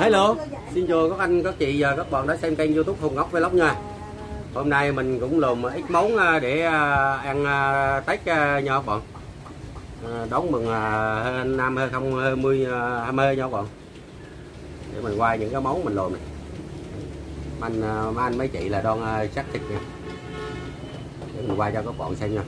Hello, xin chào các anh, các chị và các bạn đã xem kênh YouTube Hùng Ngọc Vlog nha. Hôm nay mình cũng làm ít món để ăn Tết nha các bạn. Đón mừng năm 2020 nha các bạn. Để mình quay những cái món mình làm này. Mấy anh mấy chị là đang chắc thịt nha. Để mình quay cho các bạn xem nha.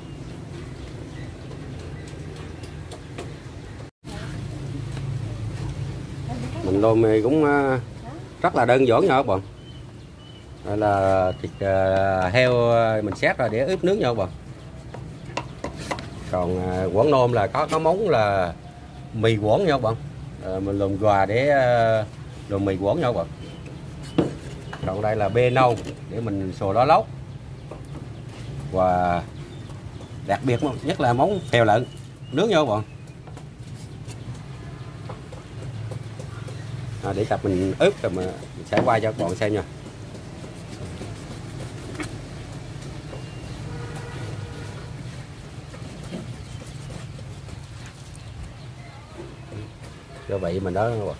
Mình làm thì cũng rất là đơn giản nha các bạn. Đây là thịt heo mình xé ra để ướp nước nha các bạn. Còn Quảng Nam là có món là mì Quảng nha các bạn. Mình làm gà để làm mì Quảng nha các bạn. Còn đây là bê nâu để mình xào lá lóc. Và đặc biệt nhất là món phèo lợn nước nha các bạn. Để tập mình ướp rồi mình sẽ quay cho các bạn xem nha. Cho vậy mình đó các bạn.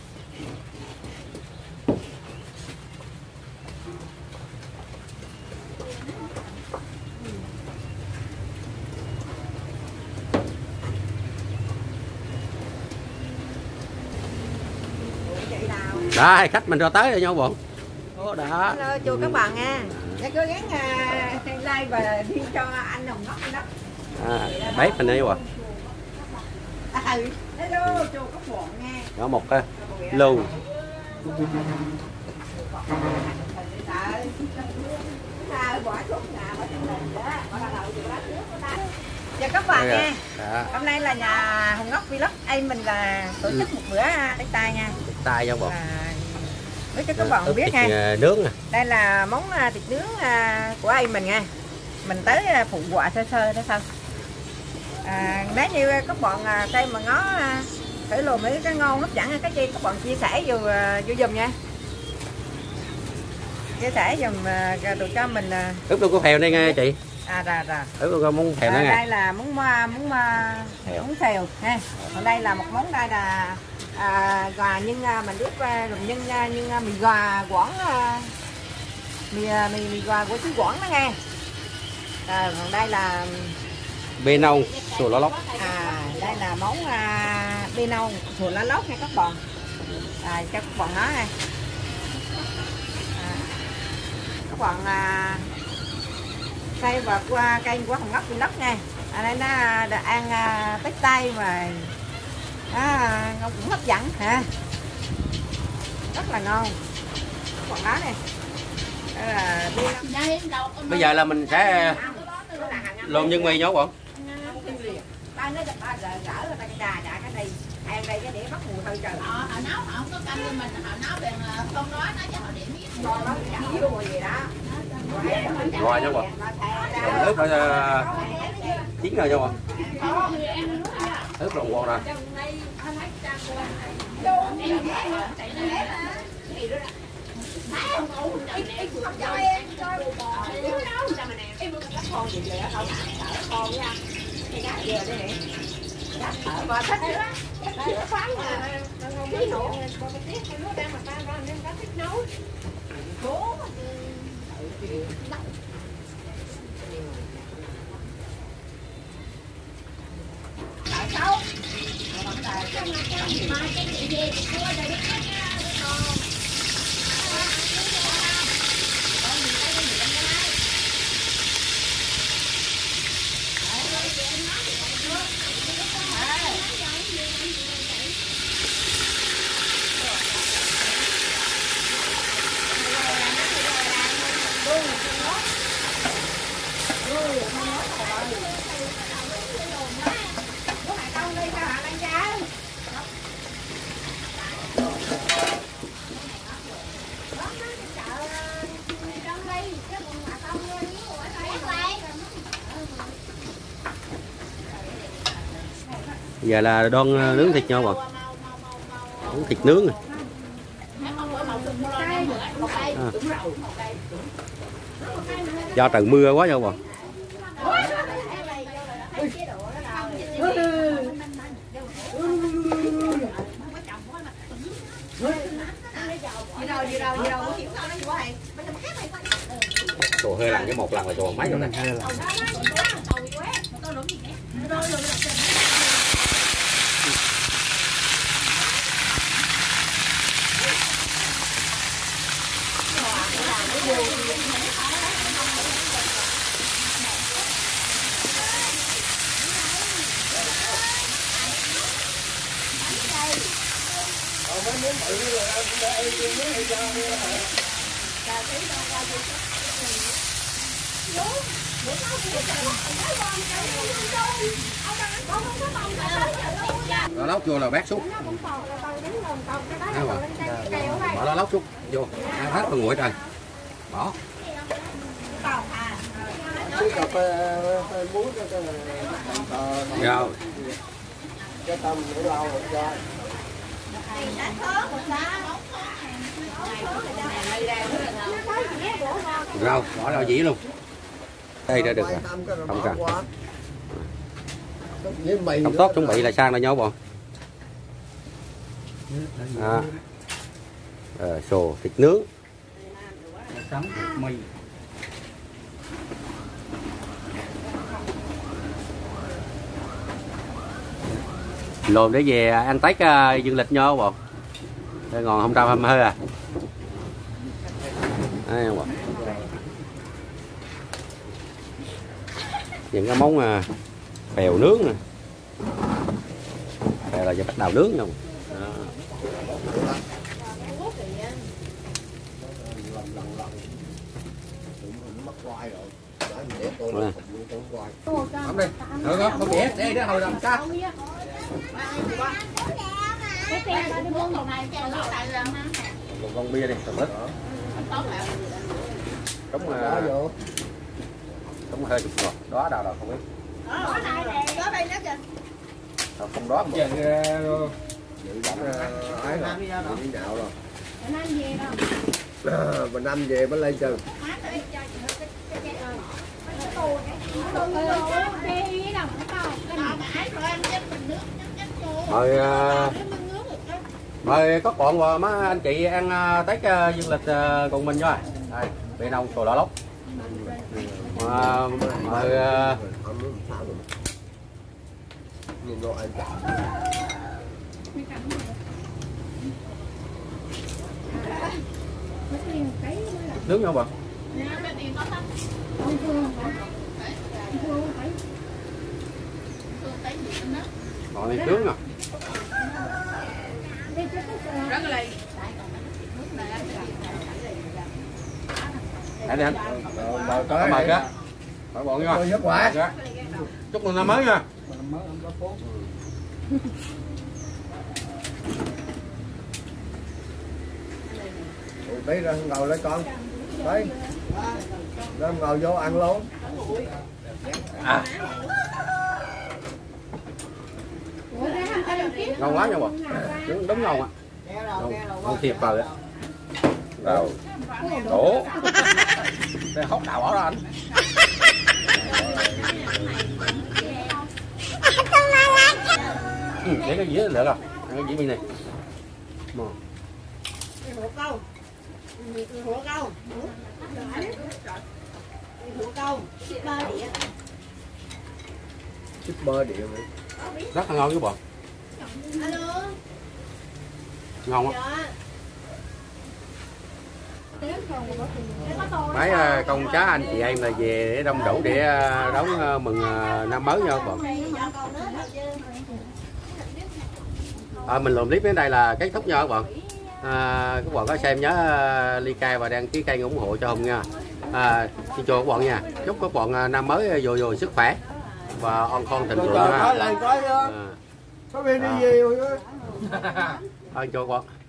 Đây khách mình cho tới rồi nha các bạn. Đó. Hello, chào các bạn nha. Để cố gắng like và đi cho anh Hùng Ngọc đó. Bếp mình đây các bạn. Hello, chào các bạn nha. Có một cái lưu. Chào các bạn nha. Hôm nay là nhà Hùng Ngọc Vlog. Em mình là tổ chức một bữa Tết tay nha. Tết tay cho các bạn. Nói cho các bạn biết nha. Nướng nè. Đây là món thịt nướng của em mình nha. Mình tới phụ quà sơ sơ đó sao. Nếu như các bạn xem mà ngó thử lùm mấy cái ngon hấp dẫn cái chi các bạn chia sẻ vô dùm nha. Chia sẻ dùm được cho mình. Ướp luôn có phèo đây nghe chị. Rồi. Ướp luôn có món phèo nữa nghe. Đây là món phèo ha. Còn đây là một món đây là gà nhưng mình ướp nhưng mì gà Quảng mì gà của chú Quảng đó nghe. Còn đây là bê nâu sườn lá lóc. Đây là món bê nâu sườn lá lóc nha các bạn. Cho các bạn nói này. Các bạn xây vào qua kênh của Hùng Ngọc Vlog nha. Đây nó ăn Tết tay mà cũng hấp dẫn ha, rất là ngon. Còn đó này Bây giờ là mình sẽ lộn nhân mì nhá các bạn. Ba nó ba gỡ người ta cái này ăn đây cái để bắt mùi hơi trời. Họ nấu họ không có canh như mình, họ nấu bằng không nói nó cho họ điểm biết. Con nó yếu rồi gì đó. Rồi nha các bạn. Rồi ướp ra chín rồi nha các bạn. Ướp lòng ngon rồi. Giờ là đoan nướng thịt nhau bạn. Nướng thịt nướng này. Do trời mưa quá nha bạn. lần với một lần là chùa mấy rồi này. Nó lóc vô là bát xúc. Bỏ nó lóc xúc vô, ăn hết con nguội rồi. Bỏ. Rồi. Rau, bỏ rau dĩ luôn. Đây đã được rồi. Không cần. Không tốt chuẩn bị là sang là nhau bọn. Xồ thịt nướng. Lồn để về ăn Tết dương lịch nhau bọn. Đây ngon 120 à. Đây không bọn. Những cái món bèo nướng nè. Đây là giờ bắt đầu nướng nha. Không đi. Được không? Không biết. Đây đó hồi làm sao? Con bia đi, tầm ít. Đúng đúng hơi chục ngọt. Đó đâu đâu không biết. Đó đây nó kìa. Không đó mà. Ấy rồi, đi nhạo rồi. Mình ăn về mới lên chừng. Mời các bọn và má anh chị ăn Tết dương lịch cùng mình nha. Đây, bên ông sò lò lóc. Mời nướng không bạn? Còn này nướng nè. Đây đi anh. Mời cái. Mời bọn nha. Chúc mừng năm mới nha. Tí ra ngồi lấy con. Đấy. Ra ngồi vô ăn luôn. Ngon quá nha bọn. Đúng ngon ạ. Ngon thiệt rồi á. Rồi. Đổ. Đây hốc đào bỏ ra anh. Để cái dĩa được rồi. Cái dĩa bên này. Hủ câu. Hủ câu. Hủ câu. Shipper điện. Rất là ngon với bọn. Alo. Ngon á. Mấy con cháu anh chị em là về để đông đủ để đón mừng năm mới nha các bạn. Mình làm clip đến đây là kết thúc nha các bạn. Các bạn có xem nhớ like và đăng ký kênh ủng hộ cho Hùng nha. Xin chào các bạn nha. Chúc các bạn năm mới dồi sức khỏe và on con thịnh vượng nha. Có bên đi về rồi. Chào các bạn.